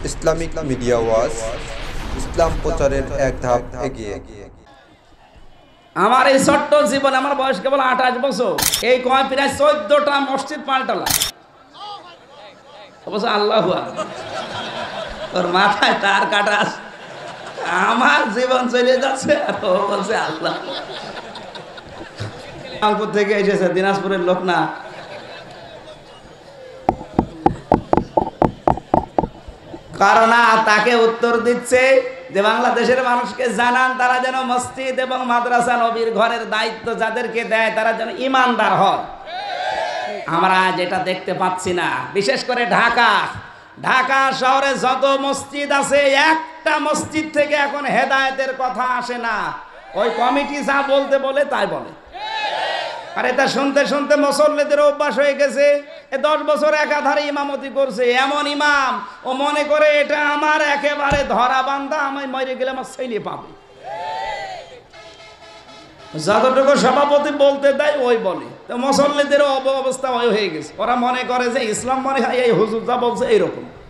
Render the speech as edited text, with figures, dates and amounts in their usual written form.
Islamic media ওয়াজ, ইসলাম প্রচারের এক ধাপ এগিয়ে। আমার এই ছোট্ট জীবন, আমার বয়স কেবল 28 বছর, এই কয় প্রায় 14টা মসজিদ পাল্টালাম। অবশ্য আল্লাহু আকবার, ওর মাথায় তার কাটা আছে। আমার জীবন চলে যাচ্ছে আর ও বলছে আল্লাহ। রংপুর থেকে এসেছে, দিনাজপুরের লোক না। কারণ তাকে উত্তর দিচ্ছে যে বাংলাদেশের মানুষকে জানান তারা যেন মসজিদ এবং মাদ্রাসা নবীর ঘরের দায়িত্ব যাদেরকে দেয় তারা যেন ইমানদার হয়। আমরা যেটা দেখতে পাচ্ছি না, বিশেষ করে ঢাকা শহরে যত মসজিদ আছে, একটা মসজিদ থেকে এখন হেদায়েতের কথা আসে না। ওই কমিটি যা বলতে বলে তাই বলে। আর এটা শুনতে শুনতে মুসল্লিদের অভ্যাস হয়ে গেছে। 10 বছর একাধারে ইমামতি করছে এমন ইমাম, ও মনে করে এটা আমার একেবারে ধরা বান্ধা, আমি মরে গেলে আমার ছেলে পাবে। যতটুকু সভাপতি বলতে দেয় ওই বলে। তো মুসল্লিদের অবস্থা ওই হয়ে গেছে। ওরা মনে করে যে ইসলাম মনে হয় এই হুজুর যা বলছে এইরকম।